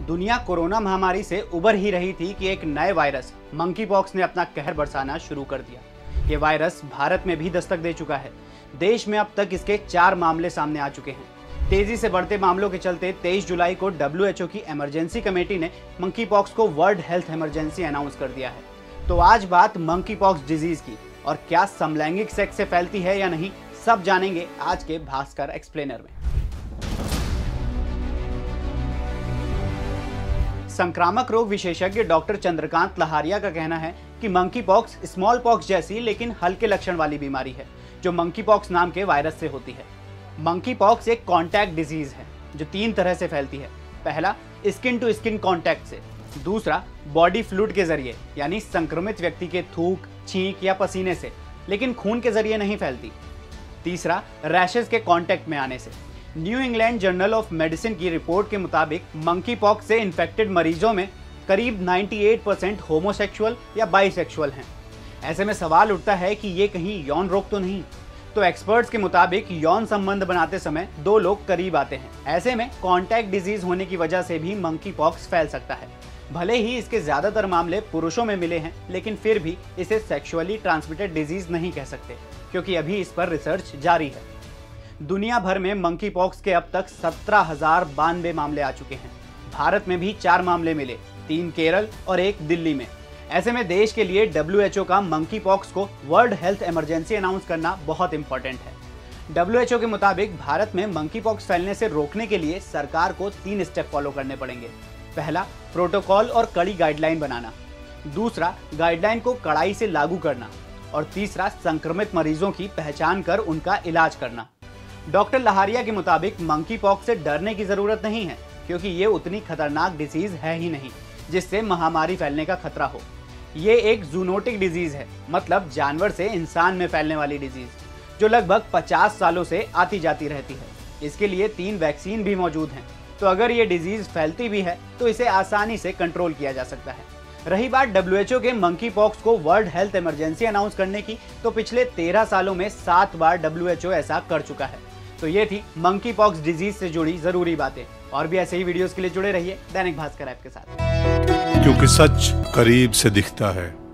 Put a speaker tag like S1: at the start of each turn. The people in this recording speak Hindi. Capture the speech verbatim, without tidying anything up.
S1: दुनिया कोरोना महामारी से उबर ही रही थी कि एक नए वायरस मंकी पॉक्स ने अपना कहर बरसाना शुरू कर दिया। ये वायरस भारत में भी दस्तक दे चुका है। देश में अब तक इसके चार मामले सामने आ चुके हैं। तेजी से बढ़ते मामलों के चलते तेईस जुलाई को डब्ल्यू एच ओ की इमरजेंसी कमेटी ने मंकी पॉक्स को वर्ल्ड हेल्थ इमरजेंसी अनाउंस कर दिया है। तो आज बात मंकी पॉक्स डिजीज की, और क्या समलैंगिक सेक्स से फैलती है या नहीं, सब जानेंगे आज के भास्कर एक्सप्लेनर में। संक्रामक रोग विशेषज्ञ डॉक्टर चंद्रकांत लहारिया का कहना है कि मंकी पॉक्स स्मॉल पॉक्स जैसी लेकिन हल्के लक्षण वाली बीमारी है जो मंकी पॉक्स नाम के वायरस से होती है। मंकी पॉक्स एक कॉन्टैक्ट डिजीज है जो तीन तरह से फैलती है। पहला, स्किन टू स्किन कॉन्टैक्ट से। दूसरा, बॉडी फ्लूइड के जरिए यानी संक्रमित व्यक्ति के थूक, छींक या पसीने से, लेकिन खून के जरिए नहीं फैलती। तीसरा, रैशेज के कॉन्टैक्ट में आने से। New England Journal of Medicine की रिपोर्ट के मुताबिक मंकी पॉक्स से इन्फेक्टेड मरीजों में करीब अट्ठानवे परसेंट होमोसेक्सुअल या बाइसेक्सुअल हैं। ऐसे में सवाल उठता है कि ये कहीं यौन रोग तो नहीं। तो एक्सपर्ट्स के मुताबिक यौन संबंध बनाते समय दो लोग करीब आते हैं। ऐसे में कॉन्टैक्ट डिजीज होने की वजह से भी मंकी पॉक्स फैल सकता है। भले ही इसके ज्यादातर मामले पुरुषों में मिले हैं, लेकिन फिर भी इसे सेक्सुअली ट्रांसमिटेड डिजीज नहीं कह सकते, क्योंकि अभी इस पर रिसर्च जारी है। दुनिया भर में मंकी पॉक्स के अब तक सत्रह हजार बानवे मामले आ चुके हैं। भारत में भी चार मामले मिले, तीन केरल और एक दिल्ली में। ऐसे में देश के लिए डब्ल्यू एच ओ का मंकी पॉक्स को वर्ल्ड हेल्थ इमरजेंसी अनाउंस करना बहुत इंपॉर्टेंट है। डब्ल्यू एच ओ के मुताबिक भारत में मंकी पॉक्स फैलने से रोकने के लिए सरकार को तीन स्टेप फॉलो करने पड़ेंगे। पहला, प्रोटोकॉल और कड़ी गाइडलाइन बनाना। दूसरा, गाइडलाइन को कड़ाई से लागू करना। और तीसरा, संक्रमित मरीजों की पहचान कर उनका इलाज करना। डॉक्टर लहारिया के मुताबिक मंकी पॉक्स से डरने की जरूरत नहीं है, क्योंकि ये उतनी खतरनाक डिजीज है ही नहीं जिससे महामारी फैलने का खतरा हो। ये एक जूनोटिक डिजीज है, मतलब जानवर से इंसान में फैलने वाली डिजीज, जो लगभग पचास सालों से आती जाती रहती है। इसके लिए तीन वैक्सीन भी मौजूद हैं। तो अगर ये डिजीज फैलती भी है तो इसे आसानी से कंट्रोल किया जा सकता है। रही बात डब्ल्यू एच ओ के मंकी पॉक्स को वर्ल्ड हेल्थ इमरजेंसी अनाउंस करने की, तो पिछले तेरह सालों में सात बार डब्ल्यू एच ओ ऐसा कर चुका है। तो ये थी मंकी पॉक्स डिजीज से जुड़ी जरूरी बातें। और भी ऐसे ही वीडियोस के लिए जुड़े रहिए दैनिक भास्कर ऐप के साथ,
S2: क्योंकि सच करीब से दिखता है।